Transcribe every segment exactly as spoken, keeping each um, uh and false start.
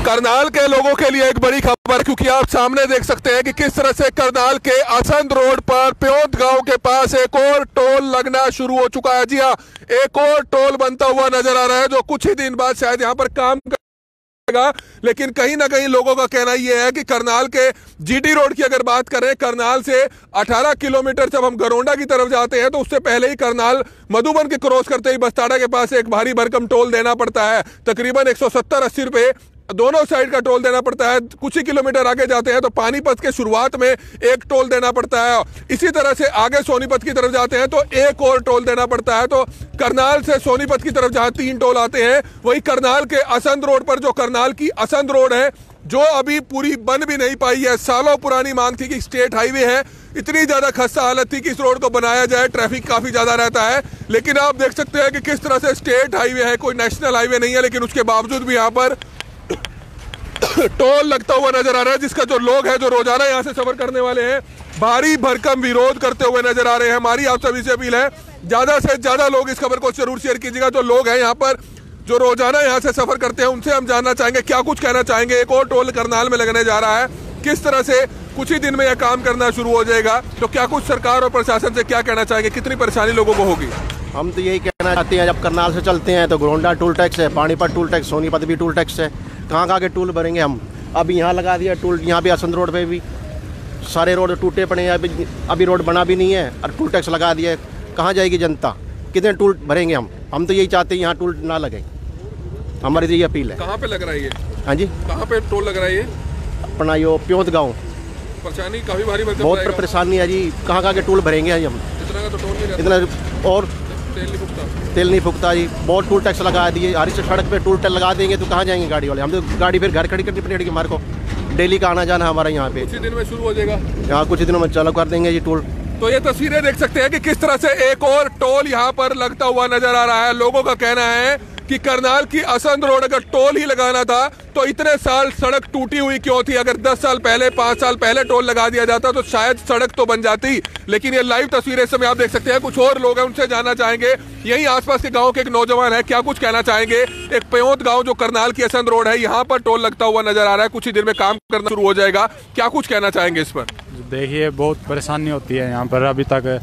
करनाल के लोगों के लिए एक बड़ी खबर, क्योंकि आप सामने देख सकते हैं कि किस तरह से करनाल के असंध रोड पर प्योंत गांव के पास एक और टोल लगना शुरू हो चुका है। जी हाँ, एक और टोल बनता हुआ नजर आ रहा है जो कुछ ही दिन बाद शायद यहां पर काम करेगा। लेकिन कहीं ना कहीं लोगों का कहना यह है कि करनाल के जीटी रोड की अगर बात करें, करनाल से अठारह किलोमीटर जब हम गरोंडा की तरफ जाते हैं तो उससे पहले ही करनाल मधुबन के क्रॉस करते ही बस्ताड़ा के पास एक भारी भरकम टोल देना पड़ता है। तकरीबन एक सौ सत्तर अस्सी रुपए दोनों साइड का टोल देना पड़ता है। कुछ ही किलोमीटर आगे जाते हैं तो पानीपत के शुरुआत में एक टोल देना पड़ता है। इसी तरह से आगे सोनीपत की तरफ जाते हैं तो एक और टोल देना पड़ता है। तो करनाल से सोनीपत की तरफ जहां तीन टोल आते हैं, वही करनाल के असंध रोड पर, जो करनाल की असंध रोड है, जो अभी पूरी बन भी नहीं पाई है। सालों पुरानी मांग थी कि स्टेट हाईवे है, इतनी ज्यादा खस्ता हालत थी कि इस रोड को बनाया जाए, ट्रैफिक काफी ज्यादा रहता है। लेकिन आप देख सकते हैं कि किस तरह से स्टेट हाईवे है, कोई नेशनल हाईवे नहीं है, लेकिन उसके बावजूद भी यहाँ पर टोल लगता हुआ नजर आ रहा है, जिसका जो लोग हैं, जो रोजाना यहाँ से सफर करने वाले हैं, भारी भरकम विरोध करते हुए नजर आ रहे हैं। हमारी आप सभी से अपील है, ज्यादा से ज्यादा लोग इस खबर को जरूर शेयर कीजिएगा। जो लोग हैं यहाँ पर, जो रोजाना यहाँ से सफर करते हैं, उनसे हम जानना चाहेंगे क्या कुछ कहना चाहेंगे। एक और टोल करनाल में लगने जा रहा है, किस तरह से कुछ ही दिन में यह काम करना शुरू हो जाएगा, तो क्या कुछ सरकार और प्रशासन से क्या कहना चाहेंगे, कितनी परेशानी लोगों को होगी। हम तो यही कहना चाहते हैं, जब करनाल से चलते हैं तो गरोंडा टूल टैक्स है, पानीपत टूल टैक्स, सोनीपत भी टूल टैक्स है। कहाँ कहाँ के टूल भरेंगे हम। अभी यहाँ लगा दिया टूल, यहाँ भी असंध रोड पे भी सारे रोड टूटे पड़े हैं, अभी अभी रोड बना भी नहीं है और टूल टैक्स लगा दिया है। कहाँ जाएगी जनता, कितने टूल भरेंगे हम। हम तो यही चाहते हैं यहाँ टूल ना लगे, हमारी यही अपील है। कहाँ पे लग रहा है ये? हाँ जी, कहाँ पे टोल लग रहा है ये? अपना यो प्योंत गाँव। परेशानी काफी भारी, बहुत परेशानी है जी। कहाँ कहाँ के टूल भरेंगे हम, इतना का तो टोल नहीं रहता। इतना और तेल नहीं फूकता, तेल नहीं फूकता जी। बहुत टूल टैक्स लगा दिए, हर सड़क पे टूल टैक्स लगा देंगे तो कहाँ जाएंगे गाड़ी वाले। हम तो गाड़ी फिर घर खड़ी करनी पड़ेगी हमारे को, डेली का आना जाना हमारा यहाँ पे। कुछ दिन में शुरू हो जाएगा, यहाँ कुछ दिनों में चालू कर देंगे जी टोल। तो ये तस्वीरें देख सकते हैं कि किस तरह से एक और टोल यहाँ पर लगता हुआ नजर आ रहा है। लोगों का कहना है कि करनाल की असंध रोड अगर टोल ही लगाना था तो इतने साल सड़क टूटी हुई क्यों थी। अगर दस साल पहले, पांच साल पहले टोल लगा दिया जाता तो शायद सड़क तो बन जाती। लेकिन ये लाइव तस्वीरें इस समय आप देख सकते हैं। कुछ और लोग हैं, उनसे जानना चाहेंगे। यही आसपास के गांव के एक नौजवान है, क्या कुछ कहना चाहेंगे। एक प्योंत गांव जो करनाल की असंध रोड है, यहाँ पर टोल लगता हुआ नजर आ रहा है, कुछ ही देर में काम करना शुरू हो जाएगा। क्या कुछ कहना चाहेंगे इस पर? देखिए, बहुत परेशानी होती है यहाँ पर। अभी तक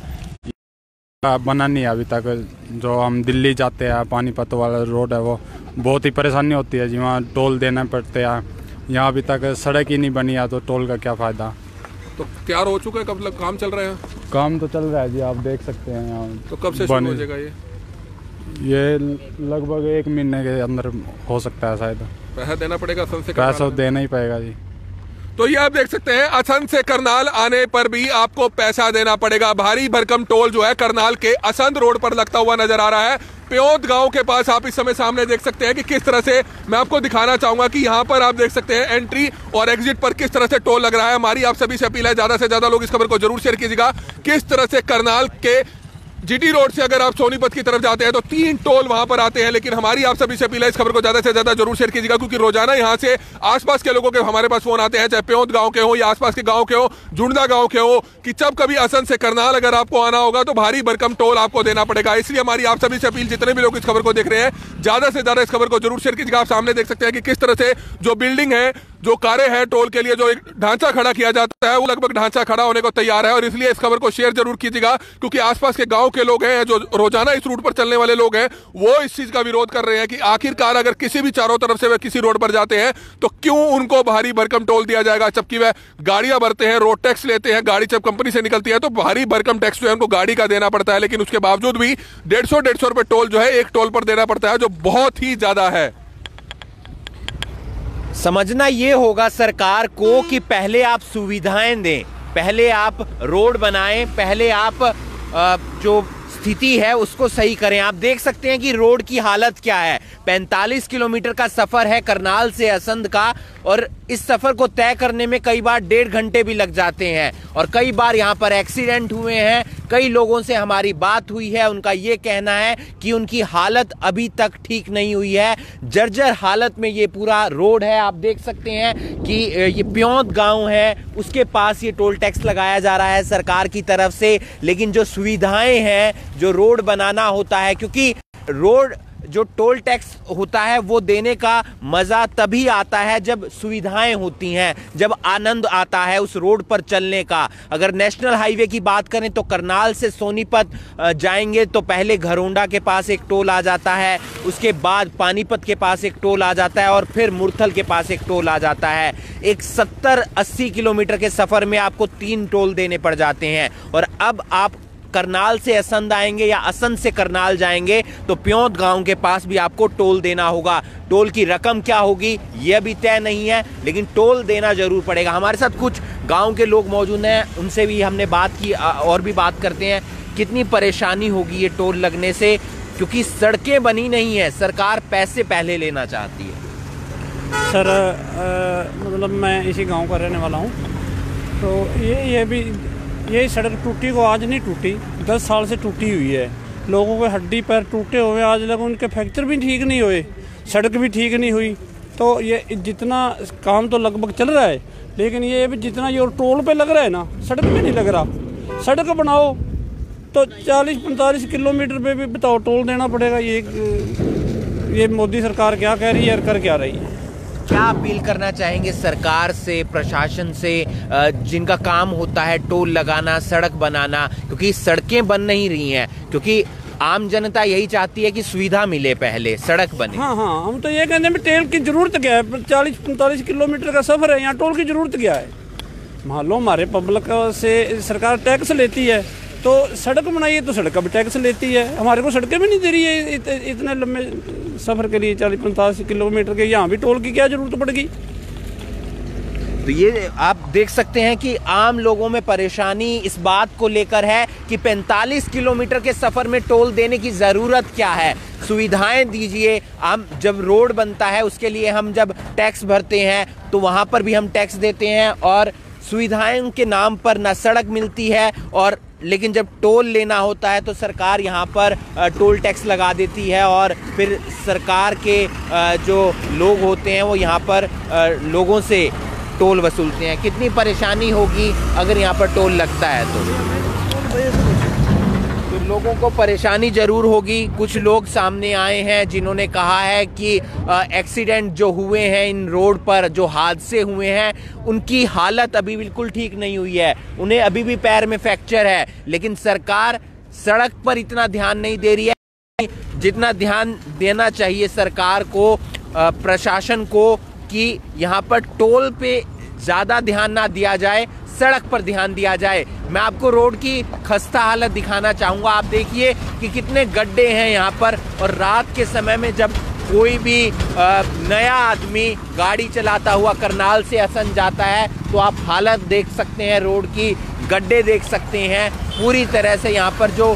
बना नहीं है, अभी तक जो हम दिल्ली जाते हैं, पानीपत वाला रोड है, वो बहुत ही परेशानी होती है जी। वहाँ टोल देना पड़ते हैं। यहाँ अभी तक सड़क ही नहीं बनी है तो टोल का क्या फ़ायदा। तो तैयार हो चुका है, कब लग काम चल रहा है? काम तो चल रहा है जी, आप देख सकते हैं यहाँ। तो कब से शुरू हो जाएगा ये? ये लगभग एक महीने के अंदर हो सकता है शायद। पैसा देना पड़ेगा, पैसा देना ही पड़ेगा जी। तो ये आप देख सकते हैं, असंध से करनाल आने पर भी आपको पैसा देना पड़ेगा। भारी भरकम टोल जो है करनाल के असंध रोड पर लगता हुआ नजर आ रहा है। प्योंत गांव के पास आप इस समय सामने देख सकते हैं कि किस तरह से, मैं आपको दिखाना चाहूंगा कि यहाँ पर आप देख सकते हैं एंट्री और एग्जिट पर किस तरह से टोल लग रहा है। हमारी आप सभी से अपील है, ज्यादा से ज्यादा लोग इस खबर को जरूर शेयर कीजिएगा। किस तरह से करनाल के जीटी रोड से अगर आप सोनीपत की तरफ जाते हैं तो तीन टोल वहां पर आते हैं। लेकिन हमारी आप सभी से अपील है, इस खबर को ज्यादा से ज्यादा जरूर शेयर कीजिएगा, क्योंकि रोजाना यहां से आसपास के लोगों के हमारे पास फोन आते हैं, चाहे प्योंत गांव के हो या आसपास के गांव के हो, जुड़ना गांव के हो, कि जब कभी असंध से करनाल अगर आपको आना होगा तो भारी भरकम टोल आपको देना पड़ेगा। इसलिए हमारी आप सभी से अपील, जितने भी लोग इस खबर को देख रहे हैं, ज्यादा से ज्यादा इस खबर को जरूर शेयर कीजिएगा। आप सामने देख सकते हैं कि किस तरह से जो बिल्डिंग है, जो कारें हैं, टोल के लिए जो एक ढांचा खड़ा किया जाता है, वो लगभग ढांचा खड़ा होने को तैयार है। और इसलिए इस खबर को शेयर जरूर कीजिएगा, क्योंकि आसपास के गांव के लोग हैं, जो रोजाना इस रूट पर चलने वाले लोग हैं, वो इस चीज का विरोध कर रहे हैं कि आखिरकार अगर किसी भी चारों तरफ से वे किसी रोड पर जाते हैं तो क्यों उनको भारी भरकम टोल दिया जाएगा। जबकि वह गाड़ियां भरते हैं, रोड टैक्स लेते हैं, गाड़ी जब कंपनी से निकलती है तो भारी भरकम टैक्स जो है उनको गाड़ी का देना पड़ता है। लेकिन उसके बावजूद भी डेढ़ सौ डेढ़ सौ रुपए टोल जो है एक टोल पर देना पड़ता है, जो बहुत ही ज्यादा है। समझना ये होगा सरकार को कि पहले आप सुविधाएं दें, पहले आप रोड बनाएं, पहले आप जो स्थिति है उसको सही करें। आप देख सकते हैं कि रोड की हालत क्या है। पैंतालीस किलोमीटर का सफर है करनाल से असंध का, और इस सफर को तय करने में कई बार डेढ़ घंटे भी लग जाते हैं। और कई बार यहाँ पर एक्सीडेंट हुए हैं। कई लोगों से हमारी बात हुई है, उनका ये कहना है कि उनकी हालत अभी तक ठीक नहीं हुई है। जर्जर हालत में ये पूरा रोड है। आप देख सकते हैं कि ये प्योंत गांव है, उसके पास ये टोल टैक्स लगाया जा रहा है सरकार की तरफ से। लेकिन जो सुविधाएं हैं, जो रोड बनाना होता है, क्योंकि रोड जो टोल टैक्स होता है वो देने का मजा तभी आता है जब सुविधाएं होती हैं, जब आनंद आता है उस रोड पर चलने का। अगर नेशनल हाईवे की बात करें तो करनाल से सोनीपत जाएंगे तो पहले घरोंडा के पास एक टोल आ जाता है, उसके बाद पानीपत के पास एक टोल आ जाता है और फिर मुरथल के पास एक टोल आ जाता है। एक सत्तर अस्सी किलोमीटर के सफर में आपको तीन टोल देने पड़ जाते हैं। और अब आप करनाल से असंध आएंगे या असंध से करनाल जाएंगे तो प्योंत गांव के पास भी आपको टोल देना होगा। टोल की रकम क्या होगी यह भी तय नहीं है, लेकिन टोल देना जरूर पड़ेगा। हमारे साथ कुछ गांव के लोग मौजूद हैं, उनसे भी हमने बात की और भी बात करते हैं कितनी परेशानी होगी ये टोल लगने से, क्योंकि सड़कें बनी नहीं है, सरकार पैसे पहले लेना चाहती है। सर आ, मतलब मैं इसी गांव का रहने वाला हूं, तो ये ये भी ये सड़क टूटी को आज नहीं टूटी, दस साल से टूटी हुई है। लोगों के हड्डी पैर टूटे हुए आज लगे, उनके फ्रैक्चर भी ठीक नहीं हुए, सड़क भी ठीक नहीं हुई। तो ये जितना काम तो लगभग चल रहा है, लेकिन ये भी जितना ये टोल पे लग रहा है ना, सड़क पे नहीं लग रहा। सड़क बनाओ तो चालीस पैंतालीस किलोमीटर पे भी बताओ टोल देना पड़ेगा। ये ये मोदी सरकार क्या कह रही है और कर क्या रही है? क्या अपील करना चाहेंगे सरकार से, प्रशासन से, जिनका काम होता है टोल लगाना, सड़क बनाना, क्योंकि सड़कें बन नहीं रही हैं, क्योंकि आम जनता यही चाहती है कि सुविधा मिले पहले सड़क बने। हाँ हाँ, हम तो ये कहते हैं टोल की जरूरत क्या है? चालीस पैंतालीस किलोमीटर का सफर है, यहाँ टोल की जरूरत क्या है? मान लो हमारे पब्लिक से सरकार टैक्स लेती है, तो सड़क बनाइए तो सड़क का भी टैक्स लेती है। हमारे को सड़कें भी नहीं दे रही है इत, इतने लंबे सफ़र के लिए चालीस पैंतालीस किलोमीटर के, यहाँ भी टोल की क्या ज़रूरत पड़ेगी? तो ये आप देख सकते हैं कि आम लोगों में परेशानी इस बात को लेकर है कि पैंतालीस किलोमीटर के सफ़र में टोल देने की ज़रूरत क्या है? सुविधाएं दीजिए। हम जब रोड बनता है उसके लिए हम जब टैक्स भरते हैं तो वहाँ पर भी हम टैक्स देते हैं, और सुविधाएं के नाम पर ना सड़क मिलती है, और लेकिन जब टोल लेना होता है तो सरकार यहाँ पर टोल टैक्स लगा देती है, और फिर सरकार के जो लोग होते हैं वो यहाँ पर लोगों से टोल वसूलते हैं। कितनी परेशानी होगी अगर यहाँ पर टोल लगता है तो तो लोगों को परेशानी जरूर होगी। कुछ लोग सामने आए हैं जिन्होंने कहा है कि एक्सीडेंट जो हुए हैं इन रोड पर, जो हादसे हुए हैं, उनकी हालत अभी बिल्कुल ठीक नहीं हुई है, उन्हें अभी भी पैर में फ्रैक्चर है, लेकिन सरकार सड़क पर इतना ध्यान नहीं दे रही है जितना ध्यान देना चाहिए सरकार को, प्रशासन को, कि यहाँ पर टोल पे ज़्यादा ध्यान ना दिया जाए, सड़क पर ध्यान दिया जाए। मैं आपको रोड की खस्ता हालत दिखाना चाहूँगा। आप देखिए कि कितने गड्ढे हैं यहाँ पर, और रात के समय में जब कोई भी नया आदमी गाड़ी चलाता हुआ करनाल से असंध जाता है तो आप हालत देख सकते हैं, रोड की गड्ढे देख सकते हैं। पूरी तरह से यहाँ पर जो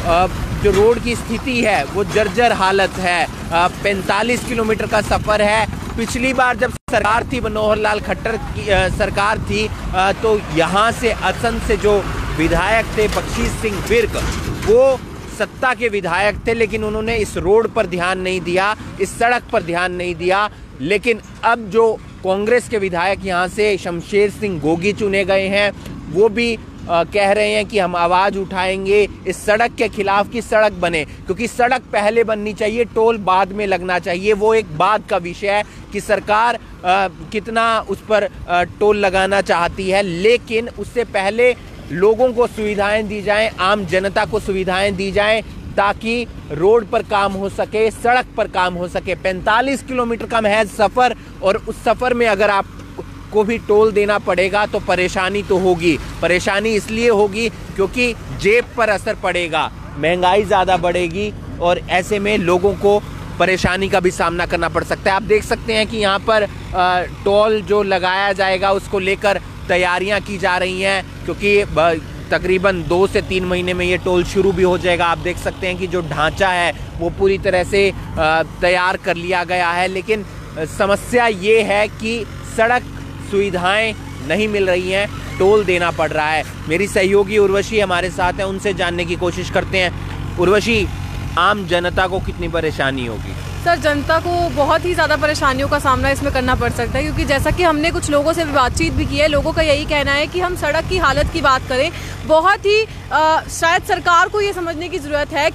जो रोड की स्थिति है वो जर्जर हालत है। पैंतालीस किलोमीटर का सफ़र है। पिछली बार जब सरकार थी, मनोहर लाल खट्टर की आ, सरकार थी, आ, तो यहाँ से असंध से जो विधायक थे बख्शीश सिंह विर्क, वो सत्ता के विधायक थे, लेकिन उन्होंने इस रोड पर ध्यान नहीं दिया, इस सड़क पर ध्यान नहीं दिया। लेकिन अब जो कांग्रेस के विधायक यहाँ से शमशेर सिंह गोगी चुने गए हैं, वो भी आ, कह रहे हैं कि हम आवाज़ उठाएंगे इस सड़क के खिलाफ कि सड़क बने, क्योंकि सड़क पहले बननी चाहिए, टोल बाद में लगना चाहिए। वो एक बात का विषय है कि सरकार आ, कितना उस पर आ, टोल लगाना चाहती है, लेकिन उससे पहले लोगों को सुविधाएं दी जाएं, आम जनता को सुविधाएं दी जाएं, ताकि रोड पर काम हो सके, सड़क पर काम हो सके। पैंतालीस किलोमीटर का महज सफ़र, और उस सफ़र में अगर आप को भी टोल देना पड़ेगा तो परेशानी तो होगी। परेशानी इसलिए होगी क्योंकि जेब पर असर पड़ेगा, महंगाई ज़्यादा बढ़ेगी, और ऐसे में लोगों को परेशानी का भी सामना करना पड़ सकता है। आप देख सकते हैं कि यहाँ पर टोल जो लगाया जाएगा उसको लेकर तैयारियां की जा रही हैं, क्योंकि तकरीबन दो से तीन महीने में ये टोल शुरू भी हो जाएगा। आप देख सकते हैं कि जो ढांचा है वो पूरी तरह से तैयार कर लिया गया है, लेकिन समस्या ये है कि सड़क सुविधाएं नहीं मिल रही हैं, टोल देना पड़ रहा है। मेरी सहयोगी उर्वशी हमारे साथ हैं, उनसे जानने की कोशिश करते हैं। उर्वशी, आम जनता को कितनी परेशानी होगी? सर, जनता को बहुत ही ज़्यादा परेशानियों का सामना इसमें करना पड़ सकता है, क्योंकि जैसा कि हमने कुछ लोगों से बातचीत भी की है, लोगों का यही कहना है कि हम सड़क की हालत की बात करें, बहुत ही आ, शायद सरकार को ये समझने की ज़रूरत है कि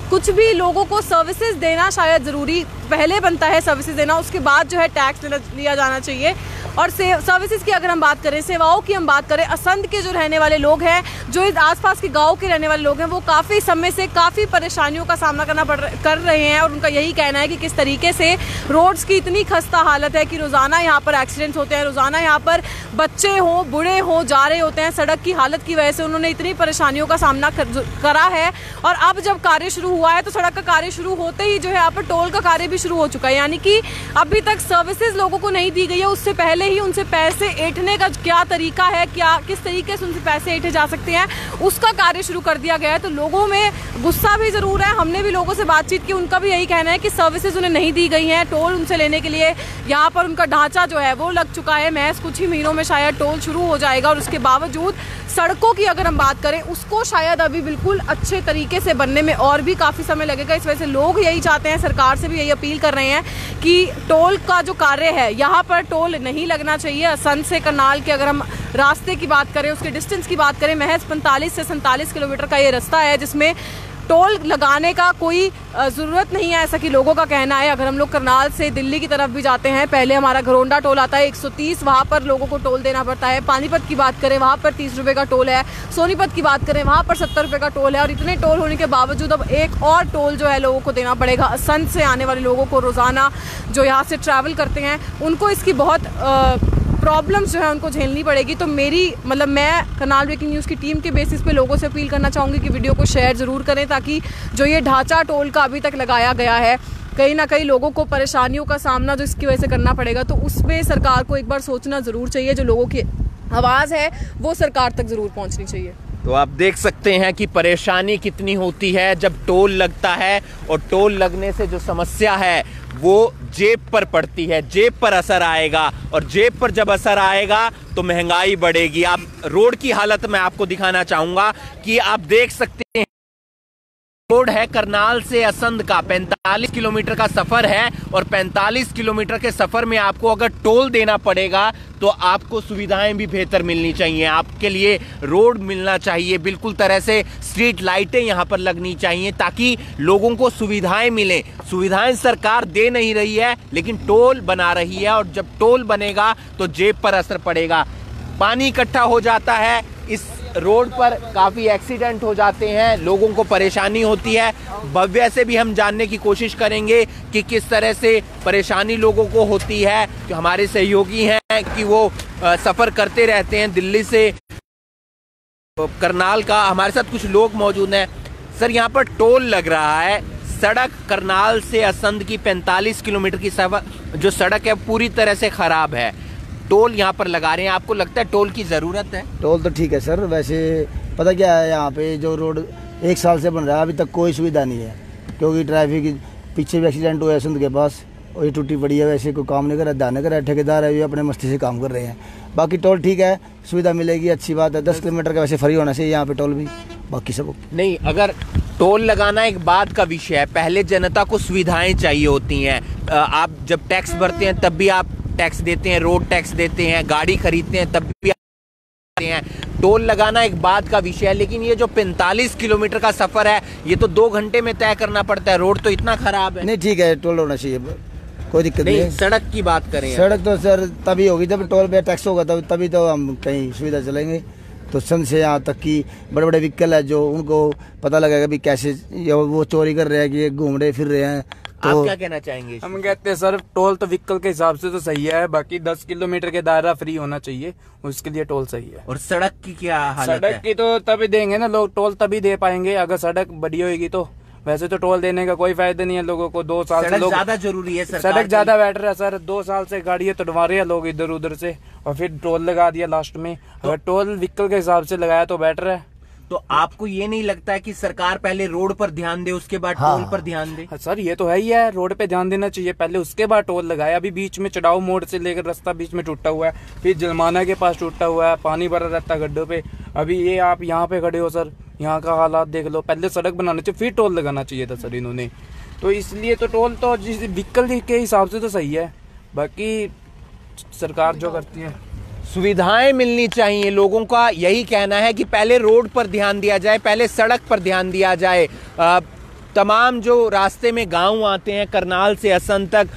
कुछ भी लोगों को सर्विसेज देना शायद ज़रूरी पहले बनता है, सर्विसेज देना, उसके बाद जो है टैक्स लिया जाना चाहिए। और सर्विसेज की अगर हम बात करें, सेवाओं की हम बात करें, असंध के जो रहने वाले लोग हैं, जो इस आसपास के गांव के रहने वाले लोग हैं, वो काफ़ी समय से काफ़ी परेशानियों का सामना करना पड़ कर रहे हैं। और उनका यही कहना है कि किस तरीके से रोड्स की इतनी खस्ता हालत है कि रोज़ाना यहाँ पर एक्सीडेंट्स होते हैं, रोज़ाना यहाँ पर बच्चे हों बूढ़े हों जा रहे होते हैं। सड़क की हालत की वजह से उन्होंने इतनी परेशानियों का सामना कर, करा है। और अब जब कार्य शुरू हुआ है तो सड़क का कार्य शुरू होते ही जो है यहाँ पर टोल का कार्य भी शुरू हो चुका है, यानी कि अभी तक सर्विसेज लोगों को नहीं दी गई है। उससे पहले ही उनसे पैसे ऐंठने का क्या तरीका है, क्या किस तरीके से उनसे पैसे ऐंठे जा सकते हैं, उसका कार्य शुरू कर दिया गया है। तो लोगों में गुस्सा भी जरूर है। हमने भी लोगों से बातचीत की, उनका भी यही कहना है कि सर्विसेज उन्हें नहीं दी गई हैं। टोल उनसे लेने के लिए यहाँ पर उनका ढांचा जो है वो लग चुका है, महज कुछ ही महीनों में शायद टोल शुरू हो जाएगा। और उसके बावजूद सड़कों की अगर हम बात करें, उसको शायद अभी बिल्कुल अच्छे तरीके से बनने में और भी काफ़ी समय लगेगा। इस वजह से लोग यही चाहते हैं, सरकार से भी यही अपील कर रहे हैं कि टोल का जो कार्य है, यहाँ पर टोल नहीं लगना चाहिए। असंध से करनाल के अगर हम रास्ते की बात करें, उसके डिस्टेंस की बात करें, महज पैंतालीस से सैंतालीस किलोमीटर का ये रास्ता है जिसमें टोल लगाने का कोई ज़रूरत नहीं है, ऐसा कि लोगों का कहना है। अगर हम लोग करनाल से दिल्ली की तरफ भी जाते हैं, पहले हमारा घरोंडा टोल आता है एक सौ तीस, वहाँ पर लोगों को टोल देना पड़ता है। पानीपत की बात करें, वहाँ पर तीस रुपये का टोल है। सोनीपत की बात करें, वहाँ पर सत्तर रुपये का टोल है। और इतने टोल होने के बावजूद अब एक और टोल जो है लोगों को देना पड़ेगा। असंध से आने वाले लोगों को, रोज़ाना जो यहाँ से ट्रैवल करते हैं, उनको इसकी बहुत आ, प्रॉब्लम्स जो है उनको झेलनी पड़ेगी। तो मेरी मतलब मैं करनाल ब्रेकिंग न्यूज़ की टीम के बेसिस पे लोगों से अपील करना चाहूँगी कि वीडियो को शेयर ज़रूर करें, ताकि जो ये ढांचा टोल का अभी तक लगाया गया है, कहीं ना कहीं लोगों को परेशानियों का सामना जो इसकी वजह से करना पड़ेगा, तो उसमें सरकार को एक बार सोचना ज़रूर चाहिए। जो लोगों की आवाज़ है वो सरकार तक ज़रूर पहुँचनी चाहिए। तो आप देख सकते हैं कि परेशानी कितनी होती है जब टोल लगता है, और टोल लगने से जो समस्या है वो जेब पर पड़ती है, जेब पर असर आएगा, और जेब पर जब असर आएगा तो महंगाई बढ़ेगी। आप रोड की हालत मैं आपको दिखाना चाहूंगा कि आप देख सकते हैं, रोड है करनाल से असंध का, पैंतालीस किलोमीटर का सफर है, और पैंतालीस किलोमीटर के सफर में आपको अगर टोल देना पड़ेगा तो आपको सुविधाएं भी बेहतर मिलनी चाहिए। आपके लिए रोड मिलना चाहिए, बिल्कुल तरह से स्ट्रीट लाइटें यहां पर लगनी चाहिए ताकि लोगों को सुविधाएं मिलें। सुविधाएं सरकार दे नहीं रही है, लेकिन टोल बना रही है, और जब टोल बनेगा तो जेब पर असर पड़ेगा। पानी इकट्ठा हो जाता है, इस रोड पर काफ़ी एक्सीडेंट हो जाते हैं, लोगों को परेशानी होती है। भव्य से भी हम जानने की कोशिश करेंगे कि किस तरह से परेशानी लोगों को होती है। जो हमारे सहयोगी हैं कि वो सफ़र करते रहते हैं दिल्ली से करनाल का, हमारे साथ कुछ लोग मौजूद हैं। सर, यहाँ पर टोल लग रहा है, सड़क करनाल से असंध की पैंतालीस किलोमीटर की सफर जो सड़क है पूरी तरह से ख़राब है, टोल यहाँ पर लगा रहे हैं, आपको लगता है टोल की ज़रूरत है? टोल तो ठीक है सर, वैसे पता क्या है, यहाँ पे जो रोड एक साल से बन रहा है अभी तक कोई सुविधा नहीं है, क्योंकि ट्रैफिक पीछे भी एक्सीडेंट हुआ है असंध के पास, और ये टूटी पड़ी है, वैसे कोई काम नहीं कर रहा, ध्यान नहीं कर रहा, ठेकेदार है भी अपने मस्ती से काम कर रहे हैं। बाकी टोल ठीक है, सुविधा मिलेगी, अच्छी बात है। दस किलोमीटर का वैसे फ्री होना चाहिए यहाँ पे टोल भी, बाकी सब नहीं। अगर टोल लगाना एक बात का विषय है, पहले जनता को सुविधाएं चाहिए होती हैं। आप जब टैक्स भरते हैं तब भी आप टैक्स देते हैं, रोड टैक्स देते हैं, गाड़ी खरीदते हैं तब भी आप हैं। टोल लगाना एक बात का विषय है, लेकिन ये जो पैंतालीस किलोमीटर का सफर है ये तो दो घंटे में तय करना पड़ता है, रोड तो इतना खराब है। नहीं ठीक है, टोल होना चाहिए, कोई दिक्कत नहीं, नहीं है। सड़क की बात करें, सड़क तो सर तभी होगी जब टोल पे टैक्स होगा, तब तभी तो हम कहीं सुविधा चलेंगे। तो संध से यहाँ तक कि बड़े बड़े व्हीकल है जो उनको पता लगेगा भी कैसे वो चोरी कर रहे हैं कि घूम रहे फिर रहे हैं। तो आप क्या कहना चाहेंगे? हम कहते हैं सर टोल तो व्हीकल के हिसाब से तो सही है, बाकी दस किलोमीटर के दायरा फ्री होना चाहिए, उसके लिए टोल सही है। और सड़क की क्या हालत सड़क है? की तो तभी देंगे ना लोग, टोल तभी दे पाएंगे अगर सड़क बढ़िया होगी। तो वैसे तो टोल देने का कोई फायदा नहीं है लोगों को, दो साल से लोग ज्यादा जरूरी है, सड़क ज्यादा बेटर है सर। दो साल से गाड़ियां तोड़वा रहे हैं लोग इधर उधर से, और फिर टोल लगा दिया लास्ट में। अगर टोल व्हीकल के हिसाब से लगाया तो बेटर है। तो आपको ये नहीं लगता है कि सरकार पहले रोड पर ध्यान दे, उसके बाद हाँ। टोल पर ध्यान दे? सर ये तो है ही है, रोड पे ध्यान देना चाहिए पहले, उसके बाद टोल लगाया। अभी बीच में चढ़ाऊ मोड़ से लेकर रास्ता बीच में टूटा हुआ है, फिर जलमाना के पास टूटा हुआ है, पानी भरा रहता है गड्ढों पे। अभी ये आप यहाँ पे खड़े हो सर, यहाँ का हालात देख लो। पहले सड़क बनाना चाहिए फिर टोल लगाना चाहिए था सर इन्होंने। तो इसलिए तो टोल तो जिस व्हीकल के हिसाब से तो सही है, बाकी सरकार जो करती है। सुविधाएं मिलनी चाहिए, लोगों का यही कहना है कि पहले रोड पर ध्यान दिया जाए, पहले सड़क पर ध्यान दिया जाए। आ, तमाम जो रास्ते में गांव आते हैं करनाल से असंध तक,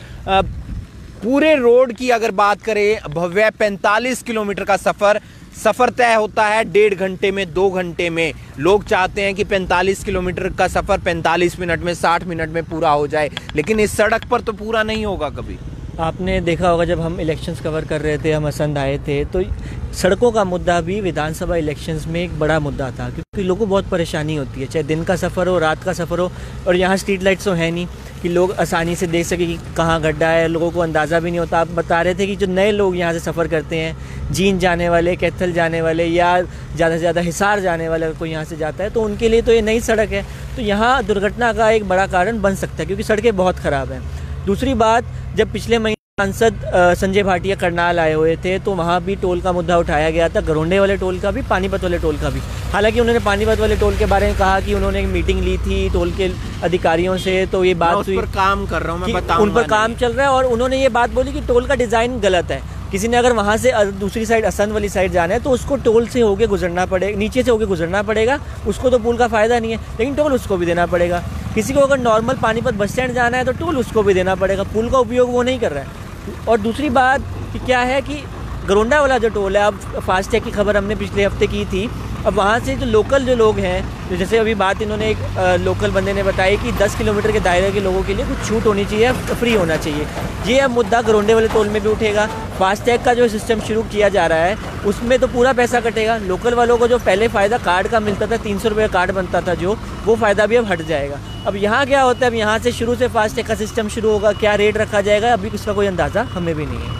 पूरे रोड की अगर बात करें भव्य पैंतालीस किलोमीटर का सफ़र सफ़र तय होता है डेढ़ घंटे में, दो घंटे में। लोग चाहते हैं कि पैंतालीस किलोमीटर का सफ़र पैंतालीस मिनट में, साठ मिनट में पूरा हो जाए, लेकिन इस सड़क पर तो पूरा नहीं होगा कभी। आपने देखा होगा जब हम इलेक्शंस कवर कर रहे थे, हम असंध आए थे, तो सड़कों का मुद्दा भी विधानसभा इलेक्शंस में एक बड़ा मुद्दा था, क्योंकि लोगों को बहुत परेशानी होती है, चाहे दिन का सफ़र हो, रात का सफ़र हो। और यहाँ स्ट्रीट लाइट्स तो है नहीं कि लोग आसानी से देख सके कि कहाँ गड्ढा है, लोगों को अंदाज़ा भी नहीं होता। आप बता रहे थे कि जो नए लोग यहाँ से सफ़र करते हैं, जींद जाने वाले, कैथल जाने वाले या ज़्यादा से ज़्यादा हिसार जाने वाले, अगर कोई यहाँ से जाता है तो उनके लिए तो ये नई सड़क है, तो यहाँ दुर्घटना का एक बड़ा कारण बन सकता है, क्योंकि सड़कें बहुत ख़राब हैं। दूसरी बात, जब पिछले महीने सांसद संजय भाटिया करनाल आए हुए थे तो वहाँ भी टोल का मुद्दा उठाया गया था, गरोंडे वाले टोल का भी, पानीपत वाले टोल का भी। हालांकि उन्होंने पानीपत वाले टोल के बारे में कहा कि उन्होंने एक मीटिंग ली थी टोल के अधिकारियों से, तो ये बात हुई, उस पर काम कर रहा हूँ मैं, बताऊंगा उन पर काम चल रहा है। और उन्होंने ये बात बोली कि टोल का डिज़ाइन गलत है, किसी ने अगर वहाँ से दूसरी साइड असंध वाली साइड जाना है तो उसको टोल से होके गुजरना पड़ेगा, नीचे से होके गुजरना पड़ेगा, उसको तो पुल का फ़ायदा नहीं है, लेकिन टोल उसको भी देना पड़ेगा। किसी को अगर नॉर्मल पानीपत बस स्टैंड जाना है तो टोल उसको भी देना पड़ेगा, पुल का उपयोग वो नहीं कर रहा है। और दूसरी बात कि क्या है कि गरोंडा वाला जो टोल है, अब फास्टैग की खबर हमने पिछले हफ्ते की थी, अब वहाँ से जो लोकल जो लोग हैं, तो जैसे अभी बात इन्होंने एक आ, लोकल बंदे ने बताई कि दस किलोमीटर के दायरे के लोगों के लिए कुछ छूट होनी चाहिए, फ्री होना चाहिए। ये अब मुद्दा गरोंडे वाले टोल में भी उठेगा। फास्टैग का जो सिस्टम शुरू किया जा रहा है उसमें तो पूरा पैसा कटेगा, लोकल वालों को जो पहले फ़ायदा कार्ड का मिलता था, तीन सौ रुपये का कार्ड बनता था जो, वो फ़ायदा भी अब हट जाएगा। अब यहाँ क्या होता है, अब यहाँ से शुरू से फास्टैग का सिस्टम शुरू होगा, क्या रेट रखा जाएगा अभी उसका कोई अंदाज़ा हमें भी नहीं है।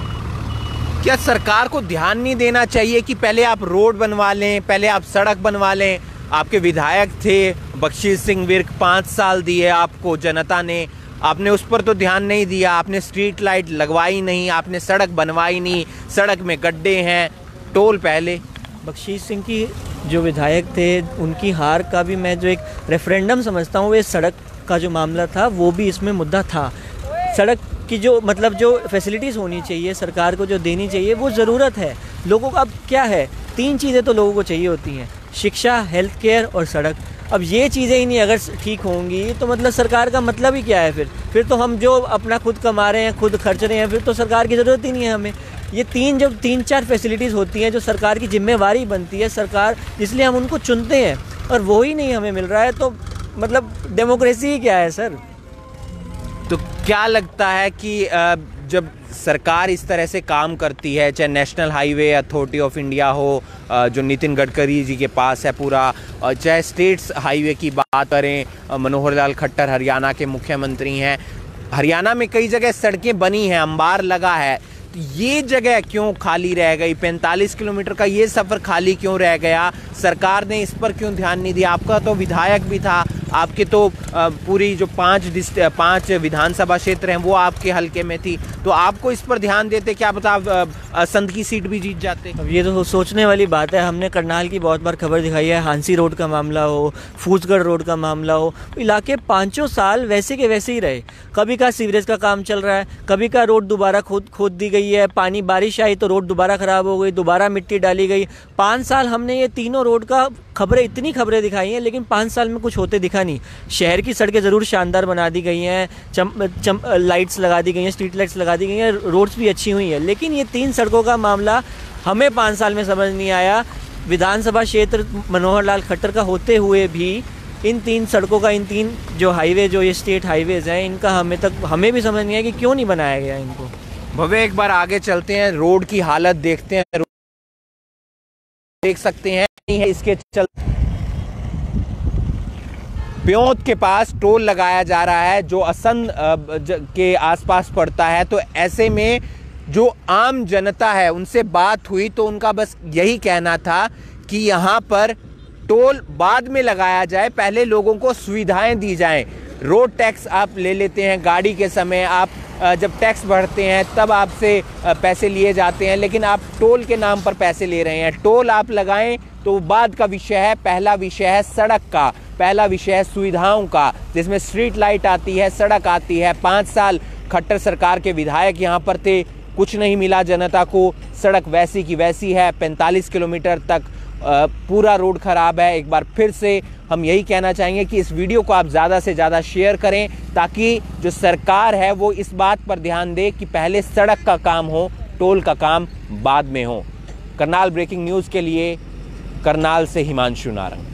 क्या सरकार को ध्यान नहीं देना चाहिए कि पहले आप रोड बनवा लें, पहले आप सड़क बनवा लें? आपके विधायक थे बख्शीश सिंह विर्क, पाँच साल दिए आपको जनता ने, आपने उस पर तो ध्यान नहीं दिया, आपने स्ट्रीट लाइट लगवाई नहीं, आपने सड़क बनवाई नहीं, सड़क में गड्ढे हैं, टोल पहले। बख्शीश सिंह की जो विधायक थे उनकी हार का भी मैं जो एक रेफरेंडम समझता हूँ, ये सड़क का जो मामला था वो भी इसमें मुद्दा था। सड़क की जो मतलब जो फैसिलिटीज़ होनी चाहिए, सरकार को जो देनी चाहिए वो ज़रूरत है लोगों को। अब क्या है, तीन चीज़ें तो लोगों को चाहिए होती हैं, शिक्षा, हेल्थ केयर और सड़क। अब ये चीज़ें ही नहीं अगर ठीक होंगी तो मतलब सरकार का मतलब ही क्या है? फिर फिर तो हम जो अपना खुद कमा रहे हैं, खुद खर्च रहे हैं, फिर तो सरकार की ज़रूरत ही नहीं है हमें। ये तीन जो तीन चार फैसिलिटीज़ होती हैं जो सरकार की जिम्मेवारी बनती है, सरकार इसलिए हम उनको चुनते हैं, और वो ही नहीं हमें मिल रहा है, तो मतलब डेमोक्रेसी ही क्या है सर? तो क्या लगता है कि जब सरकार इस तरह से काम करती है, चाहे National Highway Authority of India हो जो नितिन गडकरी जी के पास है पूरा, चाहे स्टेट्स हाईवे की बात करें, मनोहर लाल खट्टर हरियाणा के मुख्यमंत्री हैं, हरियाणा में कई जगह सड़कें बनी हैं, अंबार लगा है, तो ये जगह क्यों खाली रह गई? पैंतालीस किलोमीटर का ये सफ़र खाली क्यों रह गया? सरकार ने इस पर क्यों ध्यान नहीं दिया? आपका तो विधायक भी था, आपके तो पूरी जो पांच पांच विधानसभा क्षेत्र हैं वो आपके हलके में थी, तो आपको इस पर ध्यान देते, क्या पता असंध की सीट भी जीत जाते। अब ये तो सोचने वाली बात है। हमने करनाल की बहुत बार खबर दिखाई है, हांसी रोड का मामला हो, फूसगढ़ रोड का मामला हो, इलाके पाँचों साल वैसे के वैसे ही रहे। कभी का सीवरेज का काम चल रहा है, कभी का रोड दोबारा खोद खोद दी गई है, पानी बारिश आई तो रोड दोबारा ख़राब हो गई, दोबारा मिट्टी डाली गई। पाँच साल हमने ये तीनों रोड का खबरें इतनी खबरें दिखाई हैं, लेकिन पाँच साल में कुछ होते दिखा नहीं। शहर की सड़कें ज़रूर शानदार बना दी गई हैं, चम चम लाइट्स लगा दी गई हैं, स्ट्रीट लाइट्स लगा दी गई हैं, रोड्स भी अच्छी हुई हैं, लेकिन ये तीन सड़कों का मामला हमें पाँच साल में समझ नहीं आया। विधानसभा क्षेत्र मनोहर लाल खट्टर का होते हुए भी इन तीन सड़कों का, इन तीन जो हाईवे, जो ये स्टेट हाईवेज़ हैं, इनका हमें तक हमें भी समझ नहीं आया कि क्यों नहीं बनाया गया इनको। भव्य, एक बार आगे चलते हैं, रोड की हालत देखते हैं, देख सकते हैं इसके चल प्योंत के पास टोल लगाया जा रहा है जो असंध के आसपास पड़ता है, तो ऐसे में जो आम जनता है उनसे बात हुई तो उनका बस यही कहना था कि यहाँ पर टोल बाद में लगाया जाए, पहले लोगों को सुविधाएं दी जाएं। रोड टैक्स आप ले लेते हैं गाड़ी के समय, आप जब टैक्स भरते हैं तब आपसे पैसे लिए जाते हैं, लेकिन आप टोल के नाम पर पैसे ले रहे हैं। टोल आप लगाएं तो बाद का विषय है, पहला विषय है सड़क का, पहला विषय है सुविधाओं का, जिसमें स्ट्रीट लाइट आती है, सड़क आती है। पाँच साल खट्टर सरकार के विधायक यहाँ पर थे, कुछ नहीं मिला जनता को, सड़क वैसी की वैसी है पैंतालीस किलोमीटर तक, पूरा रोड ख़राब है। एक बार फिर से हम यही कहना चाहेंगे कि इस वीडियो को आप ज़्यादा से ज़्यादा शेयर करें ताकि जो सरकार है वो इस बात पर ध्यान दे कि पहले सड़क का काम हो, टोल का काम बाद में हो। करनाल ब्रेकिंग न्यूज़ के लिए करनाल से हिमांशु नारंग।